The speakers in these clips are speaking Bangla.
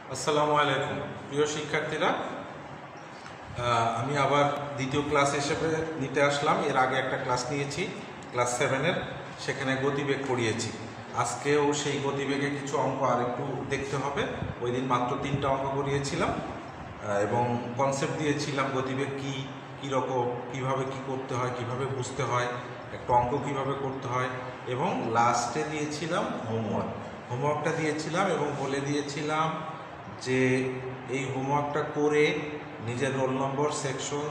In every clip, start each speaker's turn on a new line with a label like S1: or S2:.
S1: আসসালামু আলাইকুম প্রিয় শিক্ষার্থীরা, আমি আবার দ্বিতীয় ক্লাস হিসেবে নিতে আসলাম। এর আগে একটা ক্লাস নিয়েছি ক্লাস 7-এর, সেখানে গতিবেগ পড়িয়েছি। আজকেও সেই গতিবেগে কিছু অঙ্ক আর একটু দেখতে হবে। ওই দিন মাত্র 3টা অঙ্ক করিয়েছিলাম এবং কনসেপ্ট দিয়েছিলাম গতিবেগ কী, কীরকম, কীভাবে কী করতে হয়, কীভাবে বুঝতে হয়, একটা অঙ্ক কীভাবে করতে হয়, এবং লাস্টে দিয়েছিলাম হোমওয়ার্কটা দিয়েছিলাম এবং বলে দিয়েছিলাম যে এই হোমওয়ার্কটা করে নিজের রোল নম্বর, সেকশন,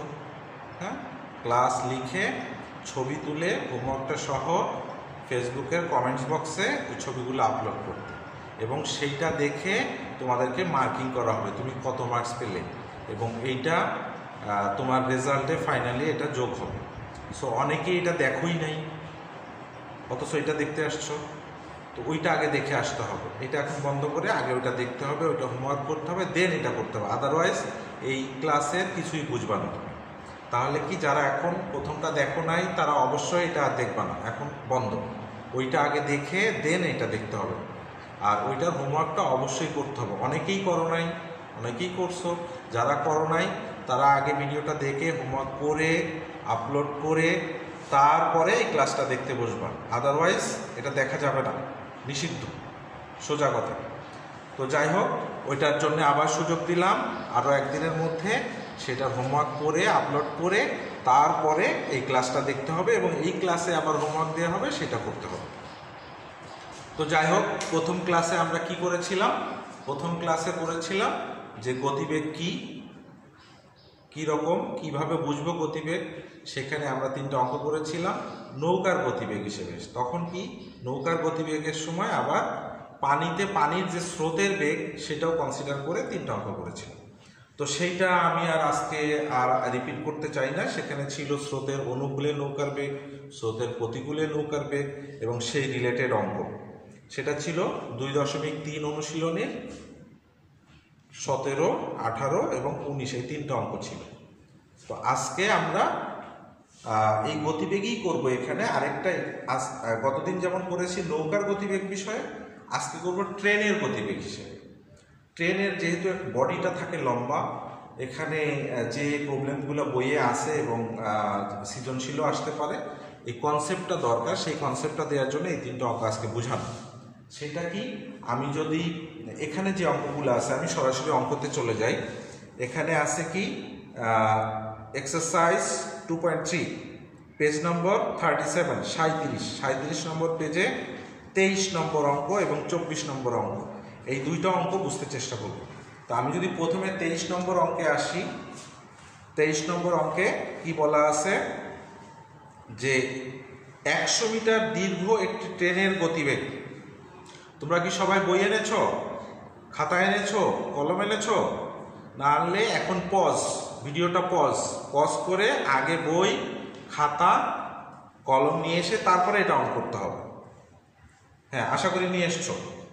S1: ক্লাস লিখে ছবি তুলে হোমওয়ার্কটা সহ ফেসবুকের কমেন্টস বক্সে ওই ছবিগুলো আপলোড করতে, এবং সেইটা দেখে তোমাদেরকে মার্কিং করা হবে তুমি কত মার্কস পেলে, এবং এইটা তোমার রেজাল্টে ফাইনালি এটা যোগ হবে। সো অনেকেই এটা দেখোই নাই, অথচ এটা দেখতে আসছো, তো ওইটা আগে দেখে আসতে হবে। এটা এখন বন্ধ করে আগে ওইটা দেখতে হবে, ওইটা হোমওয়ার্ক করতে হবে, দেন এটা করতে হবে। আদারওয়াইজ এই ক্লাসের কিছুই বুঝবা না তুমি। তাহলে কি, যারা এখন প্রথমটা দেখো নাই তারা অবশ্যই এটা আর দেখবা না, এখন বন্ধ। ওইটা আগে দেখে দেন এটা দেখতে হবে, আর ওইটার হোমওয়ার্কটা অবশ্যই করতে হবে। অনেকেই করো নাই, অনেকেই করছো। যারা করো নাই তারা আগে ভিডিওটা দেখে হোমওয়ার্ক করে আপলোড করে তারপরে এই ক্লাসটা দেখতে বসবা। আদারওয়াইজ এটা দেখা যাবে না, নিষিদ্ধ, সোজা কথা। তো যাই হোক, ওইটার জন্য আবার সুযোগ দিলাম আরও একদিনের মধ্যে সেটা হোমওয়ার্ক করে আপলোড করে তারপরে এই ক্লাসটা দেখতে হবে, এবং এই ক্লাসে আবার হোমওয়ার্ক দেওয়া হবে, সেটা করতে হবে। তো যাই হোক, প্রথম ক্লাসে আমরা কি করেছিলাম? প্রথম ক্লাসে করেছিলাম যে গতিবেগ কি, কীরকম, কিভাবে বুঝবো গতিবেগ। সেখানে আমরা 3টা অঙ্ক করেছিলাম নৌকার গতিবেগ হিসেবে। তখন কি, নৌকার গতিবেগের সময় আবার পানিতে পানির যে স্রোতের বেগ সেটাও কনসিডার করে 3টা অঙ্ক করেছিলাম। তো সেইটা আমি আর আজকে আর রিপিট করতে চাই না। সেখানে ছিল স্রোতের অনুকূলে নৌকার বেগ, স্রোতের প্রতিকূলে নৌকার বেগ, এবং সেই রিলেটেড অঙ্ক। সেটা ছিল 2.3 অনুশীলনের 17, 18 এবং 19, এই 3টা অঙ্ক ছিল। তো আজকে আমরা এই গতিবেগই করব। এখানে আরেকটা, গতদিন যেমন করেছি নৌকার গতিবেগ বিষয়ে, আজকে করব ট্রেনের গতিবেগ হিসেবে। ট্রেনের যেহেতু বডিটা থাকে লম্বা, এখানে যে প্রবলেমগুলো বইয়ে আসে এবং সৃজনশীলও আসতে পারে, এই কনসেপ্টটা দরকার। সেই কনসেপ্টটা দেওয়ার জন্য এই 3টা অঙ্ক আজকে বুঝানো। সেটা কি, আমি যদি এখানে যে অঙ্কগুলো আছে আমি সরাসরি অঙ্কতে চলে যাই। এখানে আছে কি, এক্সারসাইজ 2.3 পেজ নম্বর 37, 37 নম্বর পেজে 23 নম্বর অঙ্ক এবং 24 নম্বর অঙ্ক, এই 2টা অঙ্ক বুঝতে চেষ্টা করব। তো আমি যদি প্রথমে 23 নম্বর অঙ্কে আসি, 23 নম্বর অঙ্কে কি বলা আছে যে 100 মিটার দীর্ঘ একটি ট্রেনের গতিবেগ। তোমরা কি সবাই বই এনেছো, খাতা এনেছো, কলম এনেছো? না আনলে এখন ভিডিওটা পজ করে আগে বই, খাতা, কলম নিয়ে এসে তারপরে এটা অন করতে হবে। হ্যাঁ, আশা করি নিয়ে এসছো।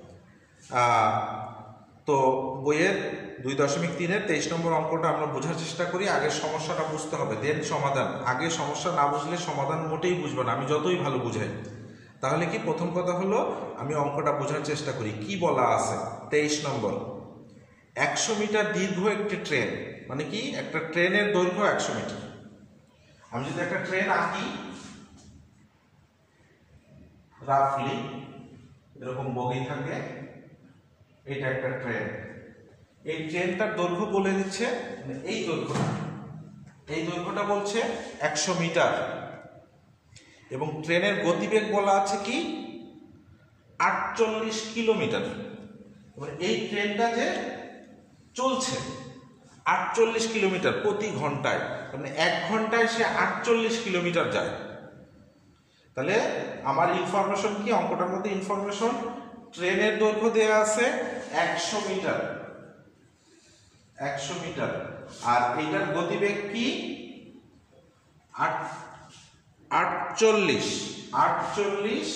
S1: তো বইয়ের 2.3-এর 23 নম্বর অঙ্কটা আমরা বোঝার চেষ্টা করি। আগে সমস্যাটা বুঝতে হবে, দেন সমাধান। আগে সমস্যা না বুঝলে সমাধান মোটেই বুঝবে না, আমি যতই ভালো বুঝাই। তাহলে কি, প্রথম কথা হলো আমি অঙ্কটা বোঝার চেষ্টা করি। কি বলা আছে 23 নম্বর, 100 মিটার দীর্ঘ একটি ট্রেন, মানে কি, একটা ট্রেনের দৈর্ঘ্য 100 মিটার। আমি যদি একটা ট্রেন আঁকি, রাফলি এরকম বগি থাকে, এটা একটা ট্রেন। এই ট্রেনটার দৈর্ঘ্য বলে দিচ্ছে, এই দৈর্ঘ্যটা বলছে 100 মিটার, এবং ট্রেনের গতিবেগ বলা আছে কি 48 কিলোমিটার। এই ট্রেনটা যে চলছে 48 কিলোমিটার প্রতি ঘন্টায়, মানে 1 ঘন্টায় সে 48 কিলোমিটার যায়। তাহলে আমার ইনফরমেশন কি, অঙ্কটার মধ্যে ইনফরমেশন, ট্রেনের দৈর্ঘ্য দেওয়া আছে 100 মিটার, 100 মিটার, আর এইটার গতিবেগ কি 48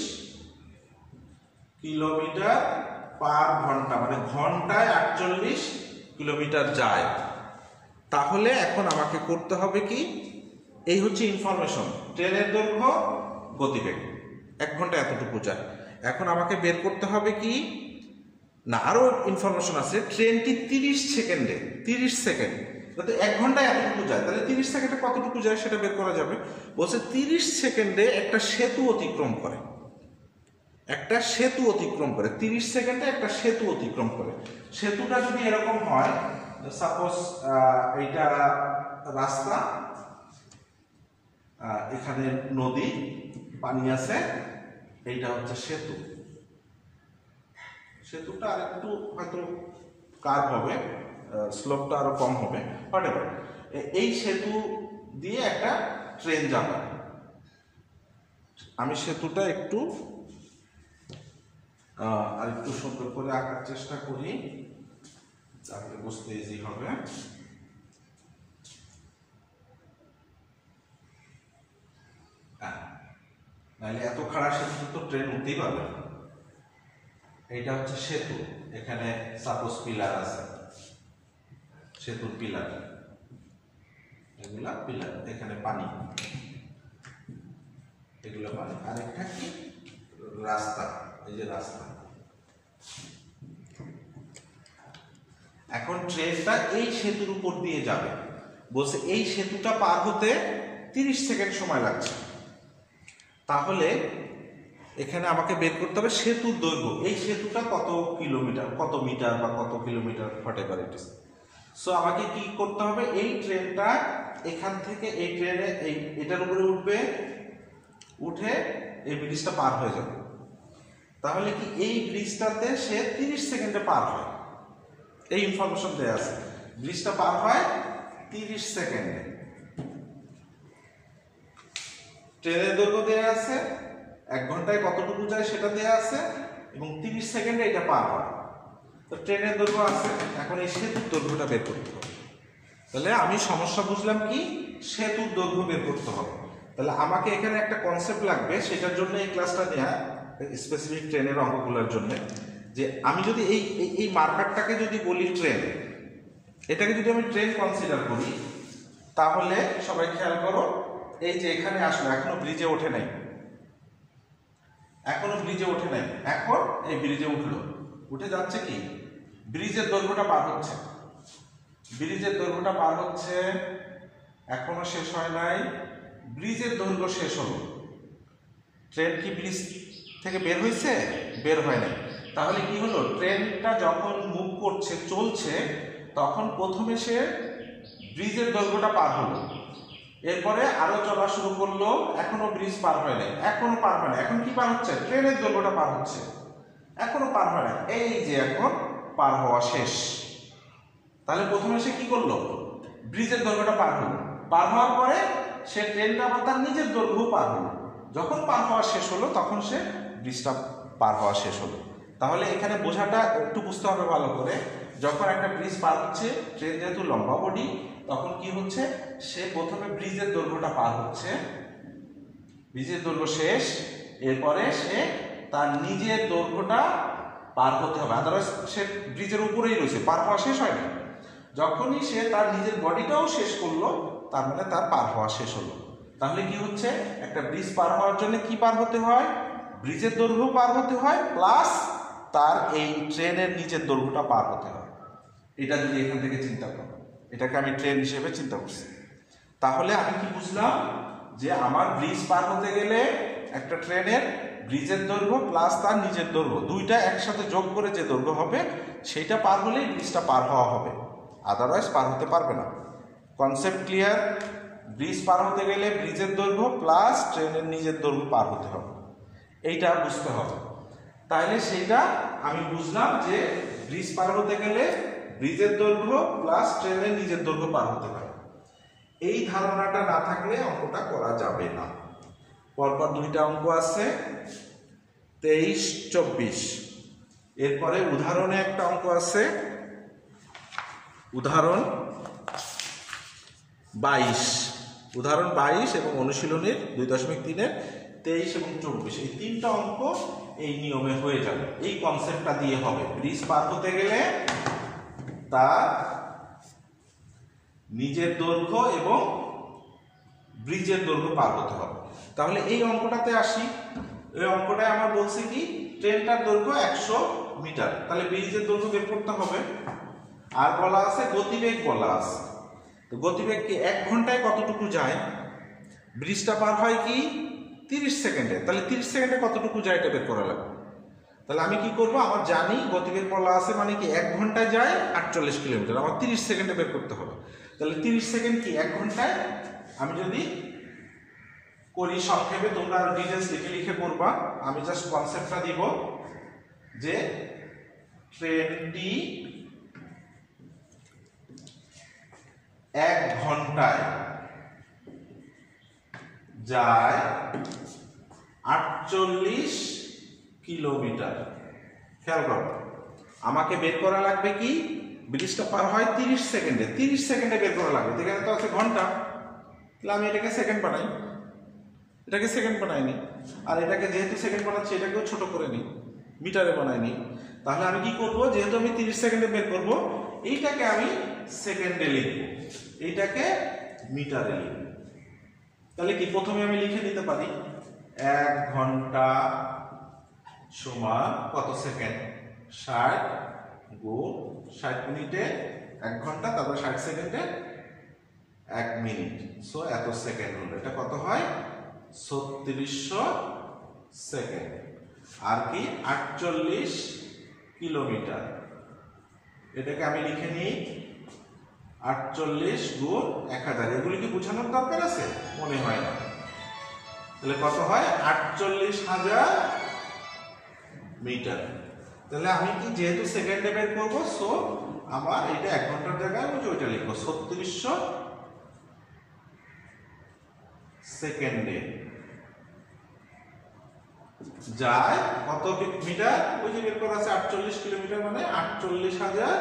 S1: কিলোমিটার পার ঘন্টা, মানে ঘন্টায় 48 কিলোমিটার যায়। তাহলে এখন আমাকে করতে হবে কি, এই হচ্ছে ইনফরমেশন, ট্রেনের দৈর্ঘ্য, গতিবেগ 1 ঘন্টা এতটুকু যায়। এখন আমাকে বের করতে হবে কি না, আরো ইনফরমেশন আছে। ট্রেনটি 30 সেকেন্ডে, 30 সেকেন্ড, যাতে 1 ঘন্টায় এতটুকু যায়, তাহলে 30 সেকেন্ডে কতটুকু যায় সেটা বের করা যাবে। বলছে 30 সেকেন্ডে একটা সেতু অতিক্রম করে, একটা সেতু অতিক্রম করে, 30 সেকেন্ডে একটা সেতু অতিক্রম করে। সেতুটা যদি এরকম হয়, সাপোজ এইটা রাস্তা, এখানে নদী, পানি আছে, এইটা হচ্ছে সেতু। সেতুটা আর একটু হয়তো কার্ভ হবে, স্লোপটা আরো কম হবে, হোয়াটএভার। এই সেতু দিয়ে একটা ট্রেন যাবে। আমি সেতুটা একটু আর একটু সুন্দর করে আঁকার চেষ্টা করি, তাহলে বুঝতে ইজি হবে। নাহলে এত খারাপ সেতু তো ট্রেন উঠতেই পারবে না। এইটা হচ্ছে সেতু, এখানে সাপোজ পিলার আছে, সেতুর পিলার, এগুলা পিলার, এখানে পানি, এগুলো পানি, আর একটা কি রাস্তা, এই যে রাস্তা। এখন ট্রেনটা এই সেতুর উপর দিয়ে যাবে, বলছে এই সেতুটা পার হতে 30 সেকেন্ড সময় লাগছে। তাহলে এখানে আমাকে বের করতে হবে সেতুর দৈর্ঘ্য, এই সেতুটা কত কিলোমিটার, কত মিটার বা কত kilometre, whatever it is. So আমাকে কি করতে হবে, এই ট্রেনটা এখান থেকে এই ট্রেনে এটার উপরে উঠবে, উঠে এই ব্রিজটা পার হয়ে যাবে। তাহলে কি এই ব্রিজটাতে সে 30 সেকেন্ডে পার হয়, এই ইনফরমেশন দেওয়া আছে। ব্রিজটা পার হয় 30 সেকেন্ডে, ট্রেনের দৈর্ঘ্য দেওয়া আছে, 1 ঘন্টায় কতটুকু যায় সেটা দেওয়া আছে, এবং 30 সেকেন্ডে এটা পার হয়। তো ট্রেনের দৈর্ঘ্য আছে, এখন এই সেতুর দৈর্ঘ্যটা বের করতে হবে। তাহলে আমি সমস্যা বুঝলাম কি, সেতুর দৈর্ঘ্য বের করতে হবে। তাহলে আমাকে এখানে একটা কনসেপ্ট লাগবে, সেটার জন্য এই ক্লাসটা নেওয়া, স্পেসিফিক ট্রেনের অঙ্কগুলোর জন্য। যে আমি যদি এই মার্কারটাকে যদি বলি ট্রেন, এটাকে যদি আমি ট্রেন কনসিডার করি, তাহলে সবাই খেয়াল করো, এই যে এখানে আসলো, এখনো ব্রিজে ওঠে নাই, এখনো ব্রিজে ওঠে নাই, এখন এই ব্রিজে উঠলো, উঠে যাচ্ছে কি, ব্রিজের দৈর্ঘ্যটা পার হচ্ছে, ব্রিজের দৈর্ঘ্যটা পার হচ্ছে, এখনো শেষ হয় নাই, ব্রিজের দৈর্ঘ্য শেষ হলো। ট্রেন কি ব্রিজ থেকে বের হয়েছে? বের হয় নাই। তাহলে কি হলো, ট্রেনটা যখন মুভ করছে, চলছে, তখন প্রথমে সে ব্রিজের দৈর্ঘ্যটা পার হলো, এরপরে আরো চলা শুরু করলো, এখনো ব্রিজ পার হয় নাই, এখনো পার হয় না, এখন কি পার হচ্ছে, ট্রেনের দৈর্ঘ্যটা পার হচ্ছে, এখনো পার হয় না, এই যে এখন পার হওয়া শেষ। তাহলে প্রথমে সে কি করলো, ব্রিজের দৈর্ঘ্যটা পার হলো, পার হওয়ার পরে সে ট্রেনটা আবার তার নিজের দৈর্ঘ্য পার হলো, যখন পার হওয়া শেষ হলো তখন সে ব্রিজটা পার হওয়া শেষ হলো। তাহলে এখানে বোঝাটা একটু বুঝতে হবে ভালো করে, যখন একটা ব্রিজ পার হচ্ছে, ট্রেন যেহেতু লম্বা বডি, তখন কি হচ্ছে, সে প্রথমে ব্রিজের দৈর্ঘ্যটা পার হচ্ছে, ব্রিজের দৈর্ঘ্য শেষ, এরপরে সে তার নিজের দৈর্ঘ্যটা পার হতে হবে, আদারওয়াইজ সে ব্রিজের উপরেই রয়েছে, পার হওয়া শেষ হয়নি। যখনই সে তার নিজের বডিটাও শেষ করলো, তার মানে তার পার হওয়া শেষ হলো। তাহলে কি হচ্ছে, একটা ব্রিজ পার হওয়ার জন্য কি পার হতে হয়, ব্রিজের দৈর্ঘ্য পার হতে হয়, প্লাস তার এই ট্রেনের নিচের দৈর্ঘ্যটা পার হতে হয়। এটা যদি এখান থেকে চিন্তা করো, এটাকে আমি ট্রেন হিসেবে চিন্তা করছি, তাহলে আমি কি বুঝলাম, যে আমার ব্রিজ পার হতে গেলে একটা ট্রেনের ব্রিজের দৈর্ঘ্য প্লাস তার নিজের দৈর্ঘ্য, দুইটা একসাথে যোগ করে যে দৈর্ঘ্য হবে, সেইটা পার হলেই ব্রিজটা পার হওয়া হবে, আদারওয়াইজ পার হতে পারবে না। Concept clear? ব্রিজ পার হতে গেলে ব্রিজের দৈর্ঘ্য প্লাস ট্রেনের নিজের দৈর্ঘ্য পার হতে হবে, এইটা বুঝতে হবে। তাহলে সেইটা আমি বুঝলাম যে ব্রিজ পার হতে গেলে ব্রিজের দৈর্ঘ্য প্লাস ট্রেনের নিজের দৈর্ঘ্য পার হতে হবে। এই ধারণাটা না থাকলে অঙ্কটা করা যাবে না। পরপর দুইটা অঙ্ক আছে, 23, 24। এরপরে উদাহরণে একটা অঙ্ক আছে, উদাহরণ 22, উদাহরণ 22 এবং অনুশীলনীর 2.3-এর 23 এবং 24, এই তিনটা অঙ্ক এই নিয়মে হয়ে যাবে। এই কনসেপ্টটা দিয়ে হবে, ব্রিজ পার হতে গেলে তার নিজের দৈর্ঘ্য এবং ব্রিজের দৈর্ঘ্য পার হতে হবে। তাহলে এই অঙ্কটাতে আসি, এই অঙ্কটায় আমার বলছে কি, ট্রেনটার দৈর্ঘ্য 100 মিটার। তাহলে ব্রিজের দৈর্ঘ্য বের করতে হবে। আর বলা আছে গতিবেগ বলা আছে, তো গতিবেগ কি 1 ঘন্টায় কতটুকু যায়? ব্রিজটা পার হয় কি 30 সেকেন্ডে, তাহলে 30 সেকেন্ডে কতটুকু যায় এটা বের করা লাগবে। তাহলে আমি কি করব, আমার জানি গতিবেগ বলা আছে মানে কি 1 ঘন্টায় যায় 48 কিলোমিটার, আমার 30 সেকেন্ডে বের করতে হবে। তাহলে 30 সেকেন্ড কি 1 ঘন্টায়, আমি যদি করি সংক্ষেপে, তোমরা আর ডিটেলস লিখে লিখে করবা, আমি জাস্ট কনসেপ্টটা দিব যে ট্রেনটি 1 ঘন্টায় যায় 48 কিলোমিটার। খেয়াল করো, আমাকে বের করা লাগবে কি, ব্রিজটা পার হয় 30 সেকেন্ডে, 30 সেকেন্ডে বের করা লাগবে। এখানে তো আছে ঘন্টা, তাহলে আমি এটাকে সেকেন্ড বানাই, এটাকে সেকেন্ড বানাইনি, আর এটাকে যেহেতু সেকেন্ড বানাচ্ছি এটাকেও ছোট করে নিই, মিটারে বানাইনি। তাহলে আমি কি করব, যেহেতু আমি 30 সেকেন্ডে বের করব, এইটাকে আমি সেকেন্ডে লিখব, এইটাকে মিটারে লিখব। তাহলে কি প্রথমে আমি লিখে দিতে পারি 1 ঘন্টা সমান কত সেকেন্ড, 60 গুণ 60 মিনিটে 1 ঘন্টা, তারপর 60 সেকেন্ডে 1 মিনিট, সো এত সেকেন্ড হলো। এটা কত হয় 3600 সেকেন্ড। আর কি 48 কিলোমিটার, এটাকে আমি লিখে নিই 48 গুণ 1000। এগুলি কি বোঝানোর দরকার আছে? মনে হয় না। তাহলে কত হয় 48,000 মিটার। তাহলে আমি কি যেহেতু সেকেন্ডে বের করবো, সো আমার এটা 1 ঘন্টার জায়গায় আমি ওইটা লিখবো 3600 সেকেন্ডে যায় কত মিটার, ওই যে বের করা আছে 48 কিলোমিটার, মানে 48,000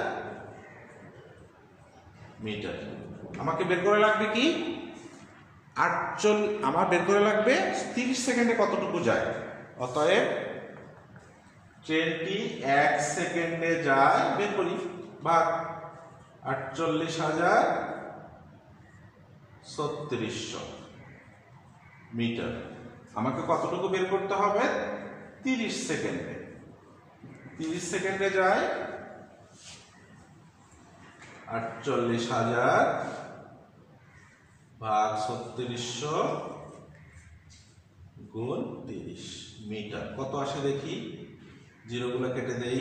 S1: মিটার। আমাকে বের করে লাগবে কি আমার বের করে লাগবে 30 সেকেন্ডে কতটুকু যায়। অতএব ট্রেনটি 1 সেকেন্ডে যায়, বের করি, ভাগ 48,3600 মিটার। আমাকে কতটুকু বের করতে হবে 30 সেকেন্ডে। 30 সেকেন্ডে যায় 48,000 ভাগ 3600 গুণ 30 মিটার। কত আসে দেখি, জিরোগুলো কেটে দেই।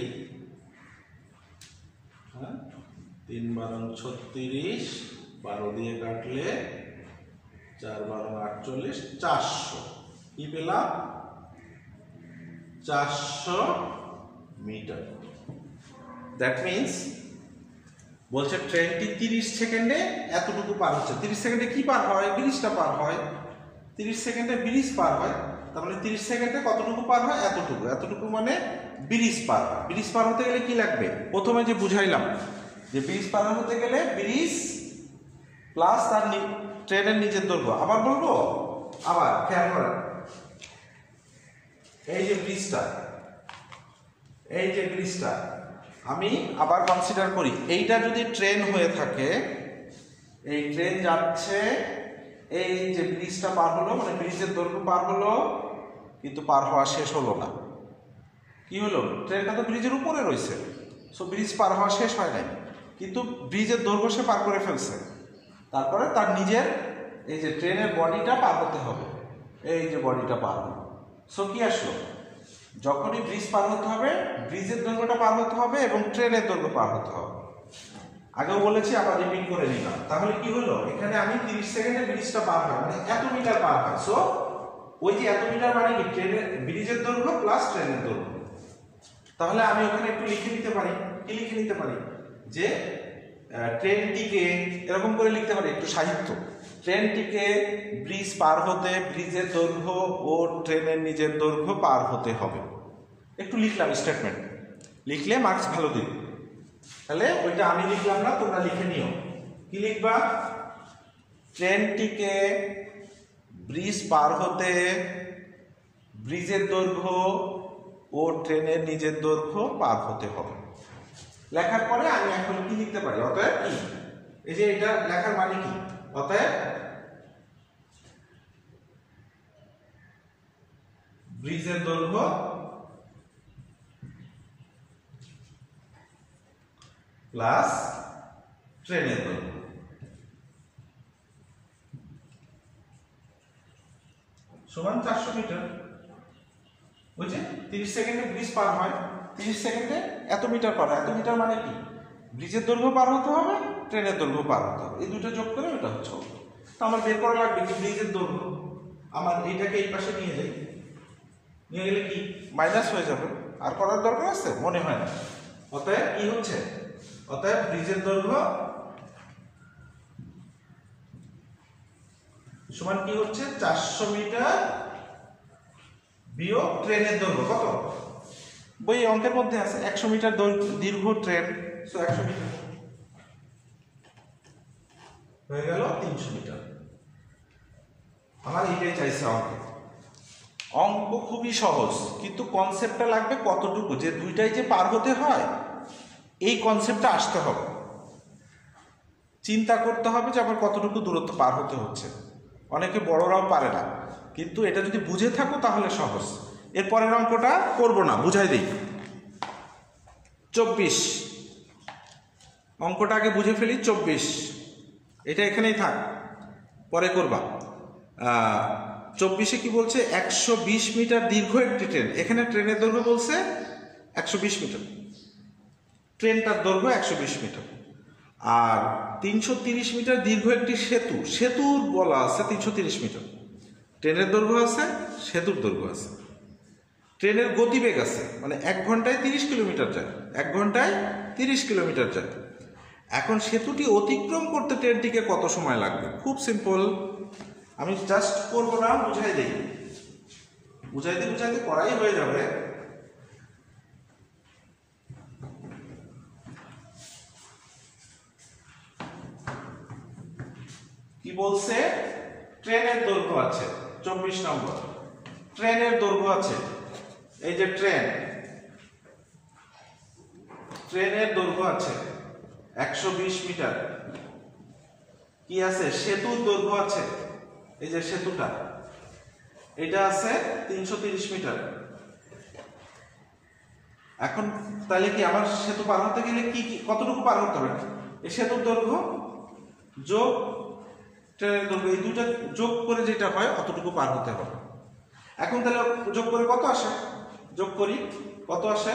S1: 3 12 36, 12 দিয়ে কাটলে 4 12 48, 400। কি পেলাম 400 মিটার। দ্যাট মিনস বলছে ট্রেনটি 30 সেকেন্ডে এতটুকু পার হচ্ছে। 30 সেকেন্ডে কি পার হয়, ব্রিজটা পার হয়। 30 সেকেন্ডে ব্রিজ পার হয়, তার মানে 30 সেকেন্ডে কতটুকু পার হয়, এতটুকু। এতটুকু মানে ব্রিজ পার হয়। ব্রিজ পার হতে গেলে কি লাগবে, প্রথমে যে বুঝাইলাম যে ব্রিজ পার হতে গেলে ব্রিজ প্লাস তার ট্রেনের নিচের দৈর্ঘ্য। আবার বলবো, আবার খেয়াল করেন, এই যে ব্রিজটা, এই যে ব্রিজটা আমি আবার কনসিডার করি, এইটা যদি ট্রেন হয়ে থাকে, এই ট্রেন যাচ্ছে, এই যে ব্রিজটা পার হলো, মানে ব্রিজের দৈর্ঘ্য পার হলো, কিন্তু পার হওয়া শেষ হলো না। কি হলো, ট্রেনটা তো ব্রিজের উপরে রয়েছে, সো ব্রিজ পার হওয়া শেষ হয় নাই, কিন্তু ব্রিজের দৈর্ঘ্য সে পার করে ফেলছে। তারপরে তার নিজের এই যে ট্রেনের বডিটা পার হতে হবে, এই যে বডিটা পার হলো, সো কি আসলো, যখনই ব্রিজ পার হতে হবে ব্রিজের দৈর্ঘ্যটা পার হতে হবে এবং ট্রেনের দৈর্ঘ্য পার হতে হবে। আগেও বলেছি, আবার রিপিট করে নিলাম। তাহলে কি হলো, এখানে আমি 30 সেকেন্ডে ব্রিজটা পার হয়, মানে এত মিটার পার হয়। সো ওই যে এত মিটার মানে কি ট্রেনের ব্রিজের দৈর্ঘ্য প্লাস ট্রেনের দৈর্ঘ্য। তাহলে আমি ওখানে একটু লিখে নিতে পারি, কি লিখে নিতে পারি, যে ট্রেনটিকে এরকম করে লিখতে পারি, একটু সাহিত্য, ট্রেনটিকে ব্রিজ পার হতে ব্রিজের দৈর্ঘ্য ও ট্রেনের নিজের দৈর্ঘ্য পার হতে হবে। একটু লিখলাম স্টেটমেন্ট, লিখলে মার্কস ভালো দিবে। তাহলে ওইটা আমি লিখলাম না, তোমরা লিখে নিও। কি লিখবা, ট্রেনটিকে ব্রিজ পার হতে ব্রিজের দৈর্ঘ্য ও ট্রেনের নিজের দৈর্ঘ্য পার হতে হবে। লেখার পরে আমি এখন কি লিখতে পারি, অতএব কি, এই যে এটা লেখার মানে কি, অতএব ব্রিজের দৈর্ঘ্য প্লাস ট্রেনের দৈর্ঘ্য সমান 400 মিটার। বুঝছে 30 সেকেন্ডে ব্রিজ পার হয়, 30 সেকেন্ডে এত মিটার পার হয়। এত মিটার মানে কি? ব্রিজের দৈর্ঘ্য পার হতে হবে, ট্রেনের দৈর্ঘ্য পার হতে হবে, এই দুটো যোগ করে এটা হচ্ছে। তো আমার বের করা লাগবে কি ব্রিজের দৈর্ঘ্য। আমার এইটাকে এই পাশে নিয়ে যাই, নিয়ে গেলে কি মাইনাস হয়ে যাবে, আর করার দরকার আছে মনে হয় না। অতএব কি হচ্ছে, অতএব ব্রিজের দৈর্ঘ্য সমান কি হচ্ছে 400 মিটার বিয়োগ ট্রেনের দৈর্ঘ্য কত, বই অঙ্কের মধ্যে আছে 100 মিটার দীর্ঘ ট্রেন, সো 100 মিটার হয়ে গেল 300 মিটার। আমার এটাই চাইছে অঙ্কে। অঙ্ক খুবই সহজ, কিন্তু কনসেপ্টটা লাগবে কতটুকু, যে দুইটাই যে পার হতে হয় এই কনসেপ্টটা আসতে হবে। চিন্তা করতে হবে যে আবার কতটুকু দূরত্ব পার হতে হচ্ছে। অনেকে বড়রাও পারে না, কিন্তু এটা যদি বুঝে থাকো তাহলে সহজ। এরপরের অঙ্কটা করব না, বুঝাই দিই। 24 অঙ্কটা আগে বুঝে ফেলি। 24 এটা এখানেই থাক, পরে করবা। 24-এ কি বলছে, 120 মিটার দীর্ঘ একটি ট্রেন। এখানে ট্রেনের দৈর্ঘ্য বলছে 120 মিটার, ট্রেনটার দৈর্ঘ্য 120 মিটার। আর 330 মিটার দীর্ঘ একটি সেতু, সেতুর বলা আছে 330 মিটার। ট্রেনের দৈর্ঘ্য আছে, সেতুর দৈর্ঘ্য আছে। ট্রেনের গতিবেগ আছে, মানে 1 ঘন্টায় 30 কিলোমিটার যায়, 1 ঘন্টায় 30 কিলোমিটার যায়। এখন সেতুটি অতিক্রম করতে ট্রেনটিকে কত সময় লাগবে? খুব সিম্পল, আমি জাস্ট করবো না, বুঝাই দিই, বুঝাইতে বুঝাইতে করাই হয়ে যাবে। কি বলছে, ট্রেনের দৈর্ঘ্য আছে 24 নম্বর, ট্রেনের দৈর্ঘ্য আছে, এই যে ট্রেন, ট্রেনের দৈর্ঘ্য আছে 120 মিটার। কি আছে, সেতুর দৈর্ঘ্য আছে, এই যে সেতুটা, এটা আছে 330 মিটার। এখন তাহলে কি আমার সেতু পার হতে গেলে কি কতটুকু পার হতে হবে? এই সেতুর দৈর্ঘ্য যোগ ট্রেনের দৈর্ঘ্য, এই দুটো যোগ করে যেটা হয় অতটুকু পার হতে হবে। এখন তাহলে যোগ করে কত আসে, যোগ করি কত আসে,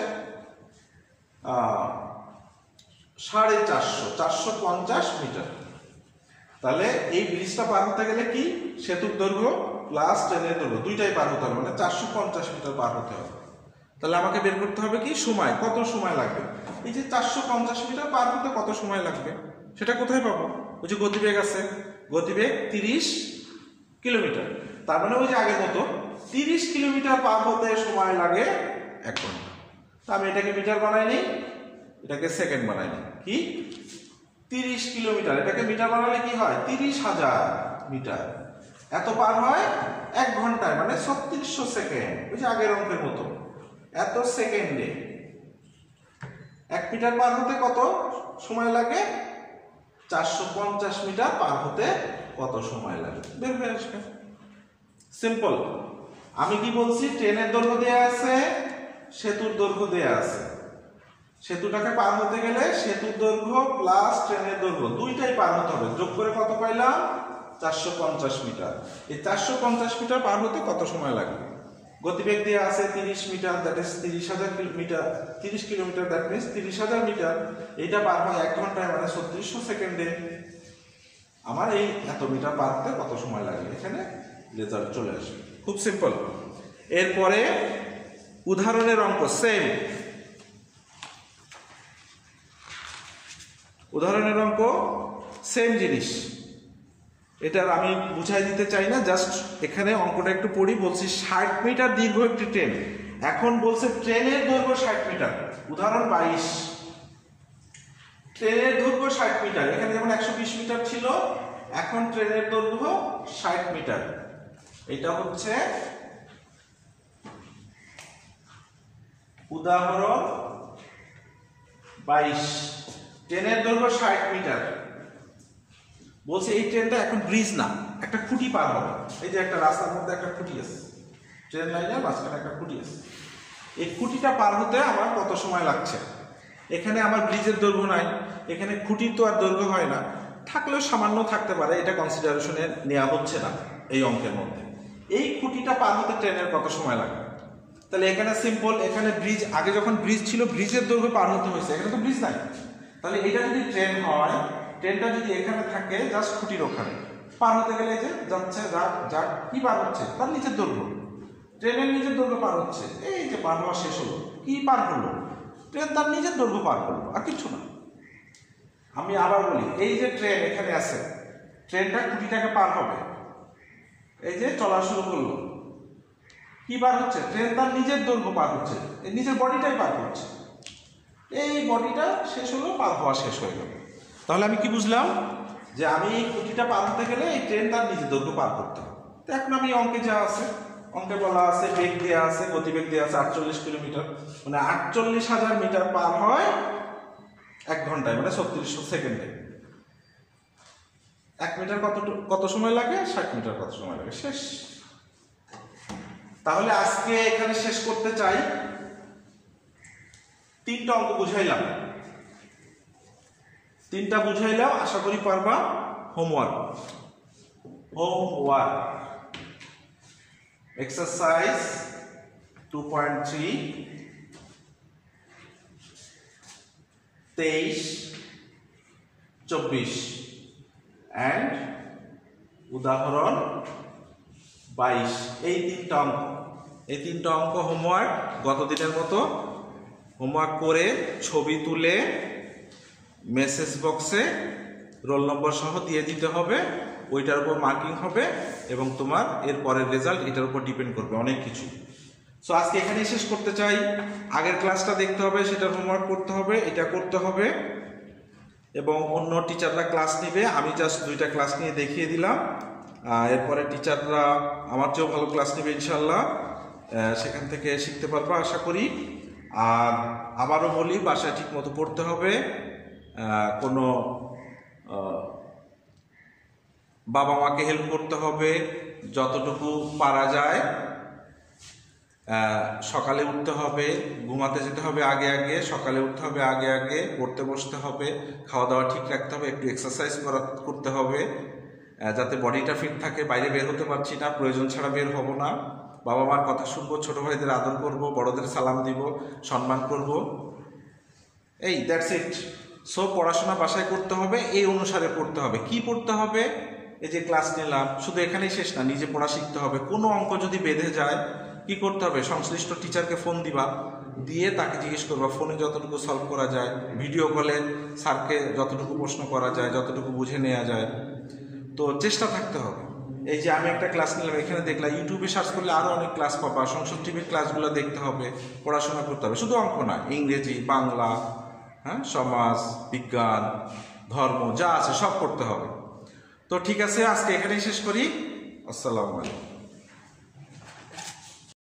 S1: 450, 450 মিটার। তাহলে এই ব্রিজটা পার হতে গেলে কি সেতুর দৈর্ঘ্য প্লাস ট্রেনের দৈর্ঘ্য দুইটাই পার হতে হবে, মানে 450 মিটার পার হতে হবে। তাহলে আমাকে বের করতে হবে কি সময়, কত সময় লাগবে। এই যে 450 মিটার পার হতে কত সময় লাগবে সেটা কোথায় পাবো? ওই যে গতিবেগ আছে, গতিবেগ 30 কিলোমিটার, তার মানে ওই যে আগের মতো 30 কিলোমিটার পার হতে সময় লাগে 1 ঘন্টা। তা আমি এটাকে মিটার বানাই নিই, এটাকে সেকেন্ড বানাই নিই। কি 30 কিলোমিটার, এটাকে মিটার বানালে কি হয়, 30,000 মিটার। এত পার হয় 1 ঘন্টায়, মানে 3600 সেকেন্ড। ওই যে আগের অঙ্কের মতো, এত সেকেন্ডে 1 মিটার পার হতে কত সময় লাগে, 450 মিটার পার হতে কত সময় লাগে, বের হয়ে আসবে। সিম্পল। আমি কি বলছি, ট্রেনের দৈর্ঘ্য দেয়া আছে, সেতুর দৈর্ঘ্য দেয়া আছে। সেতুটাকে পার হতে গেলে সেতুর দৈর্ঘ্য প্লাস ট্রেনের দৈর্ঘ্য দুইটাই পার হতে হবে। যোগ করে কত পাইলাম, 450 মিটার। এই 450 মিটার পার হতে কত সময় লাগবে? গতিবেগ দেওয়া আছে 30 metre, that is 30,000 metre, 30 kilometre, that means 30,000 metre. এটা পার হয় 1 ঘন্টায়, মানে 3600 সেকেন্ডে। আমার এই এত মিটার পার হতে কত সময় লাগে, এখানে রেজাল্ট চলে আসবে। খুব সিম্পল। এরপরে উদাহরণের অঙ্ক, সেম উদাহরণের অঙ্ক, সেম জিনিস। এটার আমি বুঝাই দিতে চাই না, জাস্ট এখানে অঙ্কটা একটু পড়ি। বলছি 60 মিটার দীর্ঘ একটি ট্রেন। এখন বলছে ট্রেনের দৈর্ঘ্য 60 মিটার। উদাহরণ 22, ট্রেনের দৈর্ঘ্য 60 মিটার। এখানে যেমন 120 মিটার ছিল, এখন ট্রেনের দৈর্ঘ্য 60 মিটার। এটা হচ্ছে উদাহরণ 22। ট্রেনের দৈর্ঘ্য 60 মিটার। বলছে এই ট্রেনটা এখন ব্রিজ না, একটা খুঁটি পার হবে। এই যে একটা রাস্তার মধ্যে একটা খুঁটি আছে, ট্রেন লাইনের মাঝখানে একটা খুঁটি আছে। এই খুঁটিটা পার হতে আমার কত সময় লাগছে? এখানে আমার ব্রিজের দৈর্ঘ্য নাই, এখানে খুঁটির তো আর দৈর্ঘ্য হয় না, থাকলেও সামান্য থাকতে পারে, এটা কনসিডারেশনে নেওয়া হচ্ছে না এই অঙ্কের মধ্যে। এই খুঁটিটা পার হতে ট্রেনের কত সময় লাগে? তাহলে এখানে সিম্পল, এখানে ব্রিজ, আগে যখন ব্রিজ ছিল ব্রিজের দৈর্ঘ্য পার হতে হয়েছে, এখানে তো ব্রিজ নাই। তাহলে এটা যদি ট্রেন হয়, ট্রেনটা যদি এখানে থাকে জাস্ট খুঁটির ওখানে, পার হতে গেলে যে যাচ্ছে যা কি পার হচ্ছে তার নিচের দৈর্ঘ্য, ট্রেনের নিজের দৈর্ঘ্য পার হচ্ছে, এই যে পার হওয়া শেষ হলো, কি পার হলো? ট্রেন তার নিজের দৈর্ঘ্য পার করলো, আর কিছু না। আমি আবার বলি, এই যে ট্রেন এখানে আছে, ট্রেনটা খুঁটিটাকে পার হবে, এই যে চলা শুরু করলো, কি পার হচ্ছে? ট্রেন তার নিজের দৈর্ঘ্য পার হচ্ছে, এই নিজের বডিটাই পার করছে, এই বডিটা শেষ হলো, পার হওয়া শেষ হয়ে গেল। তাহলে আমি কি বুঝলাম? যে আমি এই খুঁটিটা পার হতে গেলে এই ট্রেন তার নিজের দৈর্ঘ্য পার করতে হবে। তো এখন আমি অঙ্কে যা আছে, অঙ্কে বলা আছে বেগ দেওয়া আছে, গতিবেগ দেওয়া আছে 48 কিলোমিটার, মানে 48,000 মিটার পার হয় 1 ঘন্টায়, মানে 3600 সেকেন্ডে। 1 মিটার কত সময় লাগে? 60 মিটার কত সময় লাগে? শেষ। তাহলে আজকে এখানে শেষ করতে চাই, 3টা অঙ্ক বুঝাইলাম, 3টা বুঝাইলাম, আশা করি পারবা। হোমওয়ার্ক এক্সারসাইজ 2.3 23, 24 and উদাহরণ 22, এই 3টা অঙ্ক, এই 3টা অঙ্ক হোমওয়ার্ক গত দিনের মতো হোমওয়ার্ক করে ছবি তুলে মেসেজ বক্সে রোল নম্বর সহ দিয়ে দিতে হবে, ওইটার উপর মার্কিং হবে এবং তোমার এর পরের রেজাল্ট এটার উপর ডিপেন্ড করবে অনেক কিছু। সো আজকে এখানেই শেষ করতে চাই। আগের ক্লাসটা দেখতে হবে, সেটার হোমওয়ার্ক করতে হবে, এটা করতে হবে এবং অন্য টিচাররা ক্লাস নেবে, আমি জাস্ট 2টা ক্লাস নিয়ে দেখিয়ে দিলাম। এরপরে টিচাররা আমার চেয়েও ভালো ক্লাস নেবে ইনশাল্লাহ, সেখান থেকে শিখতে পারবা আশা করি। আর আবারও বলি, বাসায় ঠিক মতো পড়তে হবে, কোনো বাবা মাকে হেল্প করতে হবে যতটুকু পারা যায়, সকালে উঠতে হবে, ঘুমাতে যেতে হবে আগে আগে, সকালে উঠতে হবে আগে আগে, পড়তে বসতে হবে, খাওয়া দাওয়া ঠিক রাখতে হবে, একটু এক্সারসাইজ করতে হবে যাতে বডিটা ফিট থাকে। বাইরে বের হতে পারছি না, প্রয়োজন ছাড়া বের হব না, বাবা মার কথা শুনবো, ছোট ভাইদের আদর করব, বড়দের সালাম দিব, সম্মান করব, এই দ্যাটস ইট। সো পড়াশোনা বাসায় করতে হবে, এই অনুসারে পড়তে হবে। কি পড়তে হবে? এই যে ক্লাস নিলাম, শুধু এখানেই শেষ না, নিজে পড়া শিখতে হবে। কোনো অঙ্ক যদি বেঁধে যায় কি করতে হবে? সংশ্লিষ্ট টিচারকে ফোন দিবা, দিয়ে তাকে জিজ্ঞেস করবা, ফোনে যতটুকু সলভ করা যায়, ভিডিও কলে স্যারকে যতটুকু প্রশ্ন করা যায়, যতটুকু বুঝে নেওয়া যায়, তো চেষ্টা থাকতে হবে। এই যে আমি একটা ক্লাস নিলাম, এখানে দেখলাম, ইউটিউবে সার্চ করলে আরো অনেক ক্লাস পাবা, সংসদ টিভির ক্লাসগুলো দেখতে হবে, পড়াশোনা করতে হবে। শুধু অঙ্ক না, ইংরেজি, বাংলা, সমাজ, বিজ্ঞান, ধর্ম যা আছে সব করতে হবে। তো ঠিক আছে, আজকে এখানেই শেষ করি। আসসালামু আলাইকুম।